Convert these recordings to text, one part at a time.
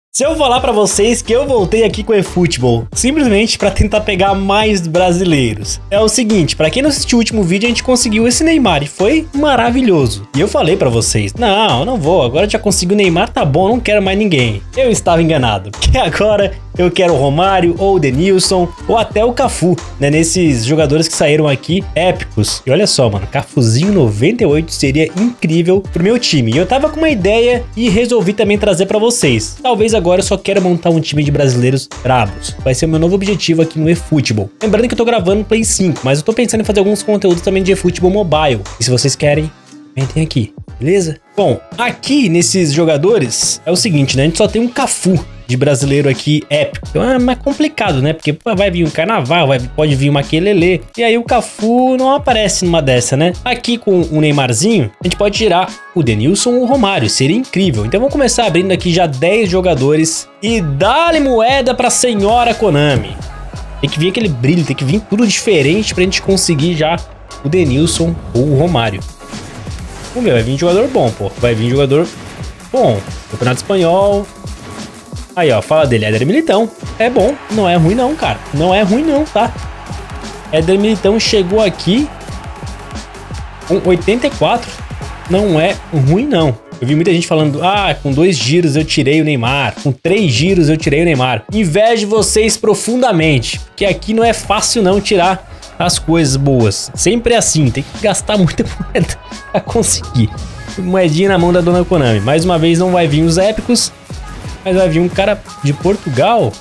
Se eu falar pra vocês que eu voltei aqui com o eFootball, simplesmente pra tentar pegar mais brasileiros. É o seguinte, pra quem não assistiu o último vídeo, a gente conseguiu esse Neymar e foi maravilhoso. E eu falei pra vocês, não vou, agora já consegui o Neymar, tá bom, não quero mais ninguém. Eu estava enganado, porque agora eu quero o Romário, ou o Denilson, ou até o Cafu, né, nesses jogadores que saíram aqui épicos. E olha só, mano, Cafuzinho 98 seria incrível pro meu time. E eu tava com uma ideia e resolvi também trazer pra vocês. Talvez agora eu só quero montar um time de brasileiros bravos. Vai ser o meu novo objetivo aqui no eFootball. Lembrando que eu tô gravando no Play 5, mas eu tô pensando em fazer alguns conteúdos também de eFootball Mobile. E se vocês querem, entrem aqui, beleza? Bom, aqui nesses jogadores é o seguinte, né? A gente só tem um Cafu de brasileiro aqui épico. Então é mais complicado, né? Porque vai vir um Carnaval, pode vir uma Makelele. E aí o Cafu não aparece numa dessa, né? Aqui com o Neymarzinho, a gente pode tirar o Denilson ou o Romário. Seria incrível. Então vamos começar abrindo aqui já 10 jogadores. E dá-lhe moeda pra senhora Konami. Tem que vir aquele brilho, tem que vir tudo diferente pra gente conseguir já o Denilson ou o Romário. Vamos ver, vai vir jogador bom, pô. Vai vir jogador bom. Campeonato Espanhol. Aí, ó, fala dele, Éder Militão. É bom, não é ruim não, cara. Não é ruim não, tá? Éder Militão chegou aqui com 84. Não é ruim não. Eu vi muita gente falando, com 2 giros eu tirei o Neymar. Com 3 giros eu tirei o Neymar. Invejo vocês profundamente, porque aqui não é fácil não tirar as coisas boas. Sempre é assim, tem que gastar muita moeda pra conseguir. Moedinha na mão da dona Konami. Mais uma vez não vai vir os épicos, mas vai vir um cara de Portugal.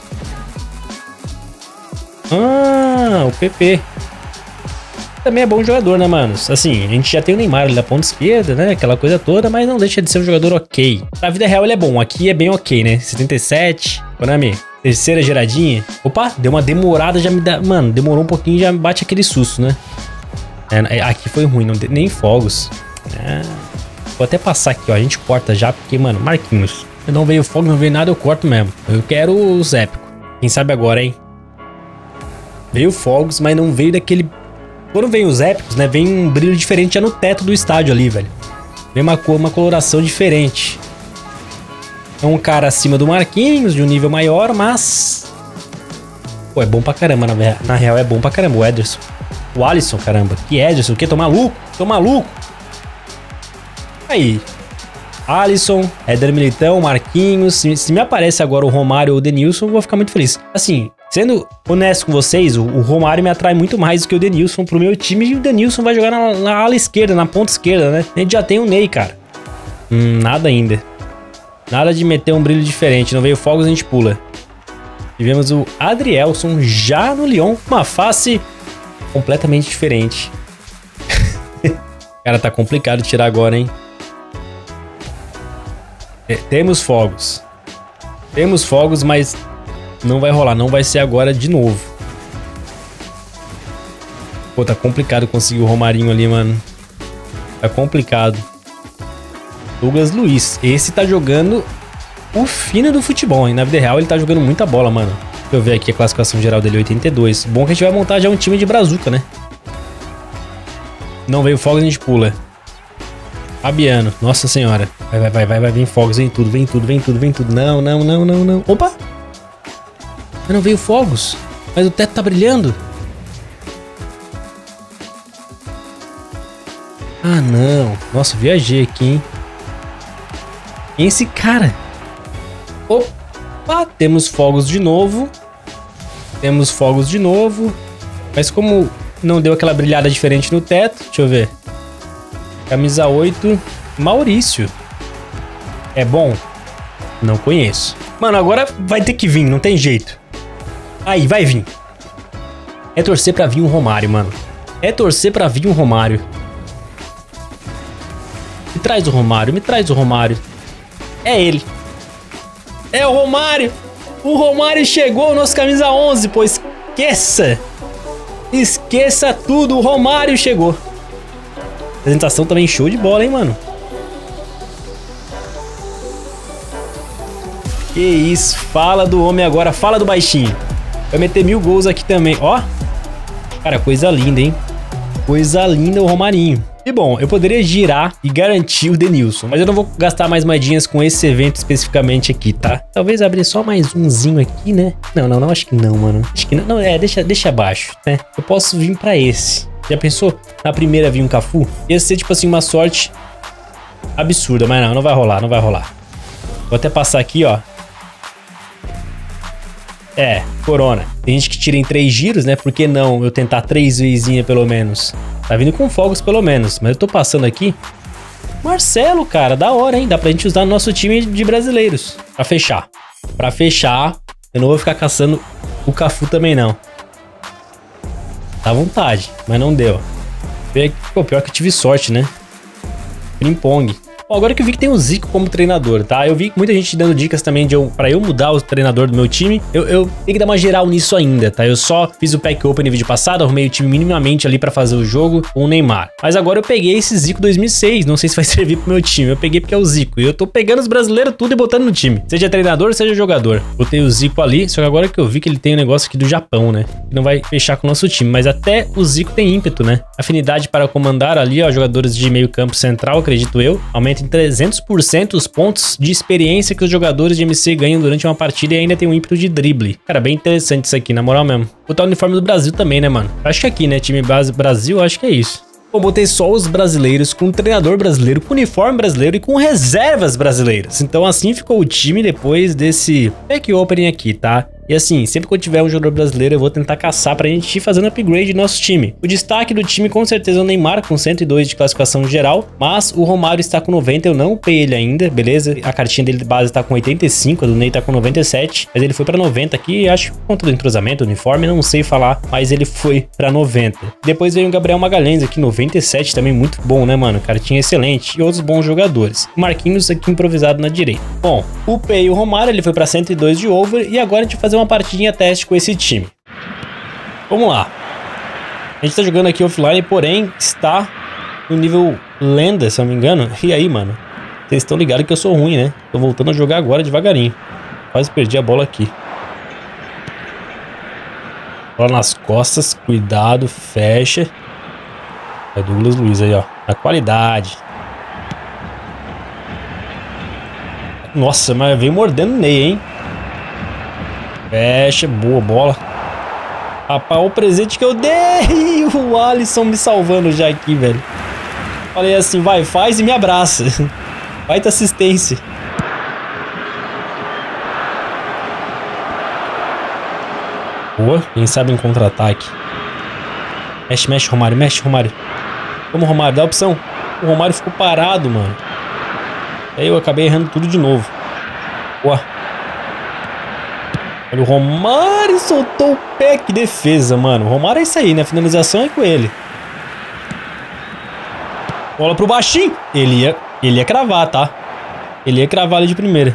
O PP. Também é bom jogador, né, manos? Assim, a gente já tem o Neymar ali da ponta esquerda, né? Aquela coisa toda, mas não deixa de ser um jogador ok. Na vida real ele é bom, aqui é bem ok, né? 77. Konami, terceira geradinha. Opa, deu uma demorada, já me dá... Mano, demorou um pouquinho e já bate aquele susto, né? Aqui foi ruim, não deu nem fogos. Vou até passar aqui, ó. A gente corta já, porque, mano, Marquinhos. Não veio fogo, não veio nada, eu corto mesmo. Eu quero os épicos. Quem sabe agora, hein? Veio fogos, mas não veio daquele... Quando vem os épicos, né? Vem um brilho diferente já no teto do estádio ali, velho. Vem uma coloração diferente. É um cara acima do Marquinhos, de um nível maior, mas... Pô, é bom pra caramba, na real é bom pra caramba. O Ederson. O Alisson, caramba. Que Ederson? O quê? Tô maluco? Tô maluco? Aí... Alisson, Éder Militão, Marquinhos. Se me aparece agora o Romário ou o Denilson, eu vou ficar muito feliz. Assim, sendo honesto com vocês, o Romário me atrai muito mais do que o Denilson pro meu time. E o Denilson vai jogar na ala esquerda, na ponta esquerda, né? A gente já tem o Ney, cara. Nada ainda. Nada de meter um brilho diferente. Não veio fogos, a gente pula. Tivemos o Adrielson já no Lyon. Uma face completamente diferente. Cara, tá complicado tirar agora, hein? Temos fogos. Temos fogos, mas não vai rolar. Não vai ser agora de novo. Pô, tá complicado conseguir o Romarinho ali, mano. Tá complicado. Douglas Luiz. Esse tá jogando o fino do futebol, hein? Na vida real ele tá jogando muita bola, mano. Deixa eu ver aqui a classificação geral dele, 82. Bom que a gente vai montar já um time de brazuca, né? Não veio fogos, a gente pula. Fabiano, nossa senhora. Vai vir fogos, vem tudo. Não. Opa! Mas não veio fogos. Mas o teto tá brilhando. Não. Nossa, viajei aqui, hein? Quem é esse cara? Opa! Temos fogos de novo. Mas como não deu aquela brilhada diferente no teto, deixa eu ver. Camisa 8, Maurício. É bom? Não conheço. Mano, agora vai ter que vir, não tem jeito. Aí, vai vir. É torcer pra vir um Romário, mano. Me traz o Romário. É ele. É o Romário. O Romário chegou, nosso camisa 11, pô. Esqueça tudo, o Romário chegou. Apresentação também show de bola, hein, mano? Que isso, fala do homem agora, fala do baixinho. Vai meter 1000 gols aqui também, ó. Cara, coisa linda, hein? Coisa linda o Romarinho. E bom, eu poderia girar e garantir o Denilson, mas eu não vou gastar mais moedinhas com esse evento especificamente aqui, tá? Talvez abrir só mais umzinho aqui, né? Não, acho que não, mano. Acho que não, deixa abaixo, né? Eu posso vir pra esse. Já pensou? Na primeira vir um Cafu? Ia ser tipo assim uma sorte absurda, mas não vai rolar, não vai rolar. Vou até passar aqui, ó. É, Corona. Tem gente que tira em 3 giros, né? Por que não eu tentar 3 vezinhas pelo menos? Tá vindo com fogos pelo menos, mas eu tô passando aqui. Marcelo, cara, da hora, hein? Dá pra gente usar no nosso time de brasileiros. Pra fechar. Pra fechar, eu não vou ficar caçando o Cafu também, não. Dá vontade, mas não deu. Pô, pior que eu tive sorte, né? Ping-pong. Bom, agora que eu vi que tem o Zico como treinador, tá? Eu vi muita gente dando dicas também pra eu mudar o treinador do meu time. Eu tenho que dar uma geral nisso ainda, tá? Eu só fiz o pack open no vídeo passado, arrumei o time minimamente ali pra fazer o jogo com o Neymar. Mas agora eu peguei esse Zico 2006, não sei se vai servir pro meu time. Eu peguei porque é o Zico. E eu tô pegando os brasileiros tudo e botando no time. Seja treinador, seja jogador. Botei o Zico ali, só que agora que eu vi que ele tem um negócio aqui do Japão, né? Que não vai fechar com o nosso time. Mas até o Zico tem ímpeto, né? Afinidade para comandar ali, ó, jogadores de meio campo central, acredito eu. Aumenta em 300% os pontos de experiência que os jogadores de MC ganham durante uma partida e ainda tem um ímpeto de drible. Cara, bem interessante isso aqui, na moral mesmo. Botar o uniforme do Brasil também, né, mano? Acho que aqui, né, time base Brasil, acho que é isso. Eu botei só os brasileiros, com treinador brasileiro, com uniforme brasileiro e com reservas brasileiras. Então assim ficou o time depois desse pack opening aqui, tá? E assim, sempre que eu tiver um jogador brasileiro, eu vou tentar caçar pra gente ir fazendo upgrade do nosso time. O destaque do time com certeza é o Neymar, com 102 de classificação geral, mas o Romário está com 90, eu não upei ele ainda, beleza? A cartinha dele de base tá com 85, a do Ney tá com 97, mas ele foi pra 90 aqui, acho que por conta do entrosamento, uniforme, não sei falar, mas ele foi pra 90. Depois veio o Gabriel Magalhães aqui, 97, também muito bom, né, mano? Cartinha excelente e outros bons jogadores. Marquinhos aqui improvisado na direita. Bom, upei o Romário, ele foi pra 102 de over e agora a gente vai fazer uma partidinha teste com esse time. Vamos lá. A gente tá jogando aqui offline, porém está no nível lenda, se eu não me engano. E aí, mano? Vocês estão ligados que eu sou ruim, né? Tô voltando a jogar agora devagarinho. Quase perdi a bola aqui. Bola nas costas, cuidado, fecha. É Douglas Luiz aí, ó. A qualidade. Nossa, mas veio mordendo o Ney, hein? Fecha, boa bola. Rapaz, o presente que eu dei. O Alisson me salvando já aqui, velho. Falei assim, vai, faz e me abraça. Vai ter assistência. Boa, quem sabe em contra-ataque. Mexe, mexe, Romário, mexe, Romário. Vamos, Romário, dá a opção. O Romário ficou parado, mano. Aí eu acabei errando tudo de novo. Boa. Olha, o Romário soltou o pé. Que defesa, mano. O Romário é isso aí, né? A finalização é com ele. Bola pro baixinho. Ele ia cravar, tá? Ele ia cravar ali de primeira.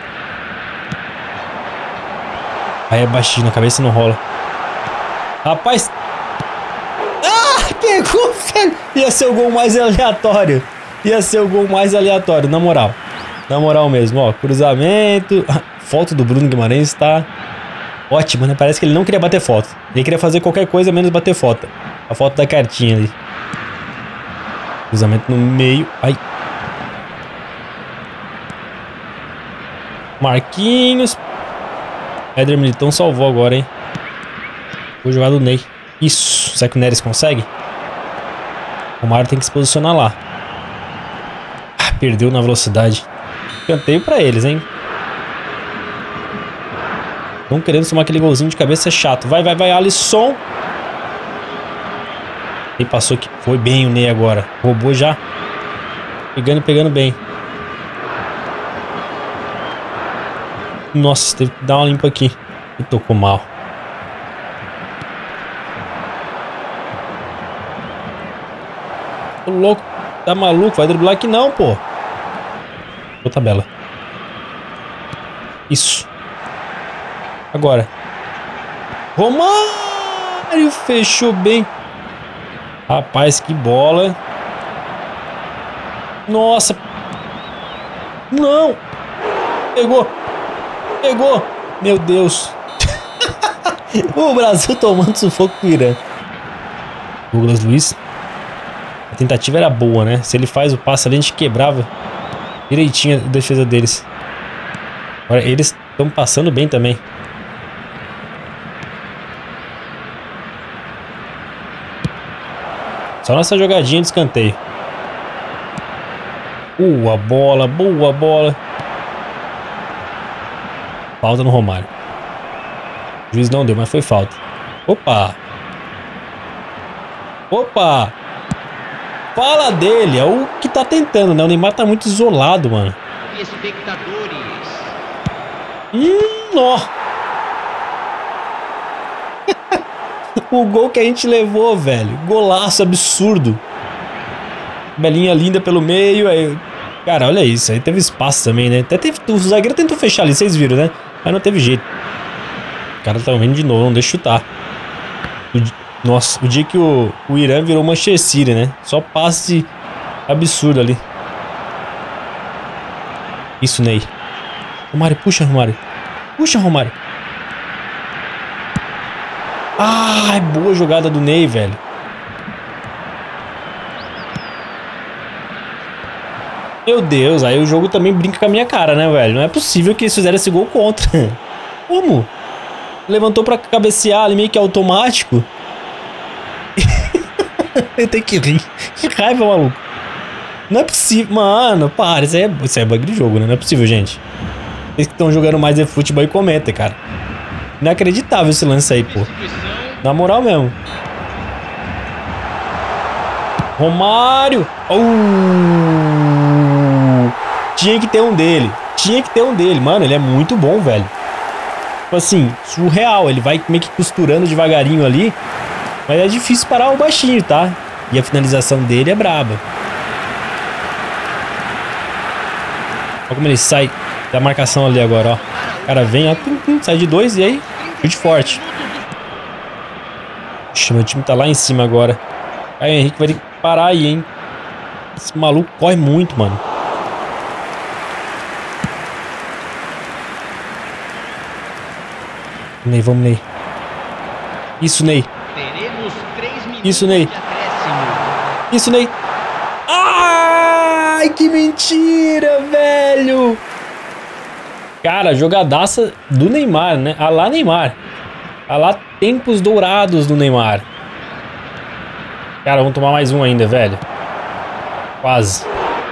Aí é baixinho, na cabeça não rola. Rapaz. Ah, pegou, velho. Ia ser o gol mais aleatório. Ia ser o gol mais aleatório, na moral. Na moral mesmo, ó. Cruzamento. Foto do Bruno Guimarães tá ótima, né? Parece que ele não queria bater foto. Ele queria fazer qualquer coisa menos bater foto. A foto da cartinha ali. Cruzamento no meio. Ai. Marquinhos. Éder Militão salvou agora, hein? Vou jogar do Ney. Isso. Será que o Neres consegue? O Romário tem que se posicionar lá. Ah, perdeu na velocidade. Canteio pra eles, hein? Estão querendo tomar aquele golzinho de cabeça, é chato. Vai, vai, vai, Alisson. Ele passou aqui. Foi bem o Ney agora. Roubou já. Pegando bem. Nossa, teve que dar uma limpa aqui. E tocou mal. Ô louco. Tá maluco? Vai driblar aqui não, pô. Boa tabela. Isso. Agora. Romário fechou bem. Rapaz, que bola. Nossa. Não. Pegou. Pegou. Meu Deus. O Brasil tomando sufoco com o Irã. Douglas Luiz. Vai tentativa era boa, né? Se ele faz o passe ali, a gente quebrava direitinho a defesa deles. Agora, eles estão passando bem também. Só nossa jogadinha de escanteio. Boa bola, boa bola. Falta no Romário. O juiz não deu, mas foi falta. Opa! Opa! Fala dele, é o que tá tentando, né? O Neymar tá muito isolado, mano. Espectadores. Ó! O gol que a gente levou, velho. Golaço absurdo. Belinha linda pelo meio. Aí... Cara, olha isso. Aí teve espaço também, né? Até teve... O zagueiro tentou fechar ali, vocês viram, né? Mas não teve jeito. O cara tá vindo de novo, não deixa chutar. Nossa, o dia que o Irã virou Manchester City, né? Só passe absurdo ali. Isso, Ney. Romário, puxa, Romário. Puxa, Romário. Ai, boa jogada do Ney, velho. Meu Deus, aí o jogo também brinca com a minha cara, né, velho? Não é possível que eles fizeram esse gol contra. Como? Levantou pra cabecear ali meio que automático. Eu tenho que rir. Que raiva, maluco. Não é possível. Mano, para. Isso é bug de jogo, né? Não é possível, gente. Vocês que estão jogando mais futebol e comentem, cara. Inacreditável esse lance aí, pô. Na moral mesmo. Romário. Tinha que ter um dele. Tinha que ter um dele. Mano, ele é muito bom, velho. Tipo assim, surreal. Ele vai meio que costurando devagarinho ali. Mas é difícil parar o baixinho, tá? E a finalização dele é braba. Olha como ele sai da marcação ali agora, ó. O cara vem, ó, sai de 2 e aí, chute forte. Puxa, meu time tá lá em cima agora. Aí o Henrique vai ter que parar aí, hein? Esse maluco corre muito, mano. Ney, vamos, Ney. Isso, Ney. Isso, Ney. Isso, Ney. Ai, que mentira, velho. Cara, jogadaça do Neymar, né? A lá Neymar. A lá tempos dourados do Neymar. Cara, vamos tomar mais um ainda, velho. Quase.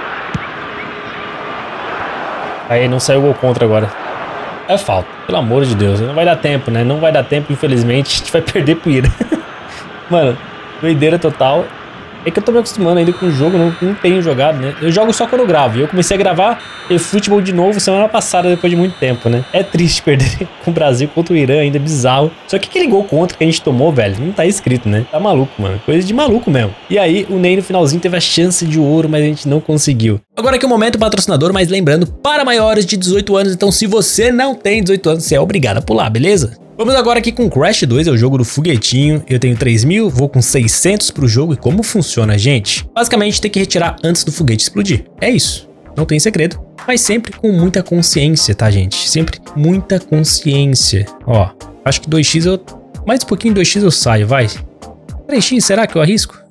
Aí, não saiu gol contra agora. É falta, pelo amor de Deus. Não vai dar tempo, né? Não vai dar tempo, infelizmente. A gente vai perder pro Ira. Mano, doideira total. É que eu tô me acostumando ainda com o jogo, não tenho jogado, né? Eu jogo só quando eu gravo. E eu comecei a gravar eFootball de novo semana passada, depois de muito tempo, né? É triste perder com o Brasil contra o Irã, ainda é bizarro. Só que aquele gol contra que a gente tomou, velho, não tá escrito, né? Tá maluco, mano. Coisa de maluco mesmo. E aí, o Ney no finalzinho teve a chance de ouro, mas a gente não conseguiu. Agora aqui o momento patrocinador, mas lembrando, para maiores de 18 anos. Então, se você não tem 18 anos, você é obrigado a pular, beleza? Vamos agora aqui com Crash 2, é o jogo do foguetinho. Eu tenho 3.000, vou com 600 pro jogo. E como funciona, gente? Basicamente, tem que retirar antes do foguete explodir. É isso. Não tem segredo. Mas sempre com muita consciência, tá, gente? Sempre muita consciência. Ó, acho que 2x eu... Mais um pouquinho 2x eu saio, vai. 3x, será que eu arrisco?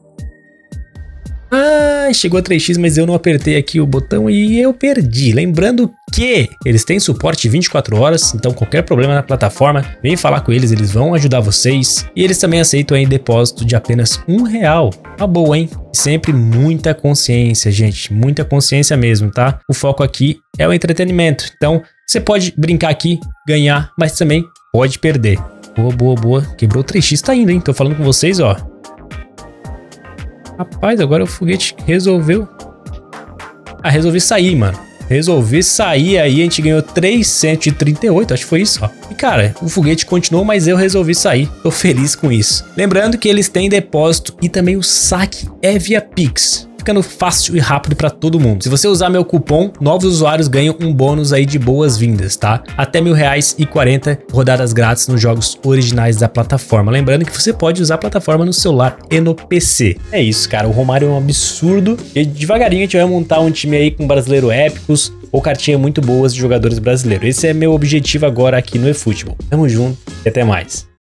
Ah, chegou a 3x, mas eu não apertei aqui o botão e eu perdi. Lembrando que eles têm suporte 24 horas, então qualquer problema na plataforma, vem falar com eles, eles vão ajudar vocês. E eles também aceitam aí depósito de apenas R$1. Uma boa, hein? Sempre muita consciência, gente, muita consciência mesmo, tá? O foco aqui é o entretenimento, então você pode brincar aqui, ganhar, mas também pode perder. Boa, boa, boa. Quebrou 3x, tá indo, hein? Tô falando com vocês, ó. Rapaz, agora o foguete resolveu... Ah, resolvi sair, mano. Resolvi sair aí, a gente ganhou 338, acho que foi isso, ó. E cara, o foguete continuou, mas eu resolvi sair. Tô feliz com isso. Lembrando que eles têm depósito e também o saque é via Pix. Ficando fácil e rápido para todo mundo. Se você usar meu cupom, novos usuários ganham um bônus aí de boas-vindas, tá? Até R$1.000 e 40 rodadas grátis nos jogos originais da plataforma. Lembrando que você pode usar a plataforma no celular e no PC. É isso, cara. O Romário é um absurdo. E devagarinho a gente vai montar um time aí com brasileiro épicos ou cartinhas muito boas de jogadores brasileiros. Esse é meu objetivo agora aqui no eFootball. Tamo junto e até mais.